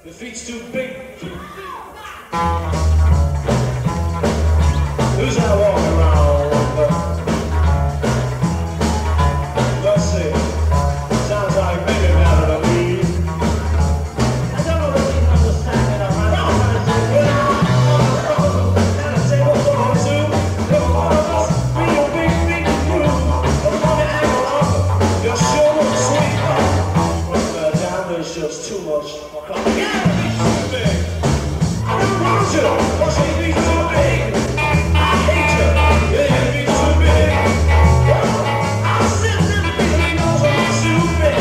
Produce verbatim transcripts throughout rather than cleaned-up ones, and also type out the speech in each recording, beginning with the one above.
The feet's too big. Who's that walking around? Let's see. Sounds like maybe out of the lead. I don't know really understand it. I'm not trying to say, well, and I say, what's going on, too? Come on, us. Be your big, big groove. Come on, and angle up. You're sure looks sweet. But the damage is just too much. Come on, yeah, be too big. I don't want you. What's he be too big? I hate you. Yeah, you be too big. I'll sit there and be knows I'm too big.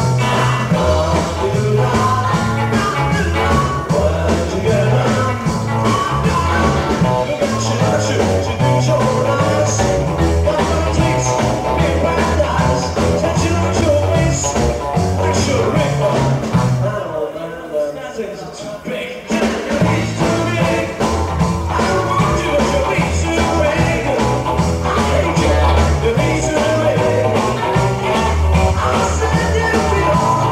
Things are too big. He's too big. I don't want you, but you'll be too big. I hate you. You'll be too big. I said you'll be all.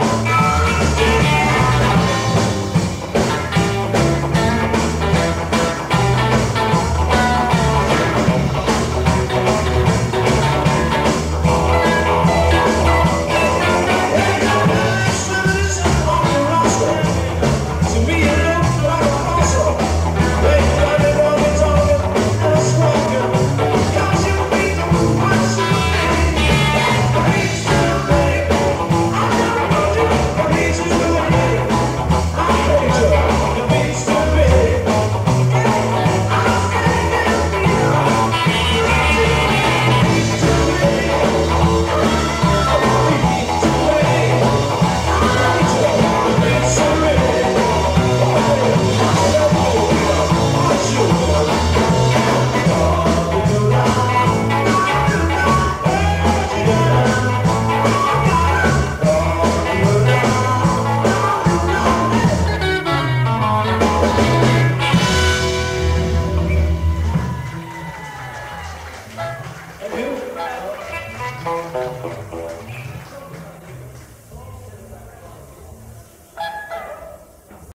Thank you.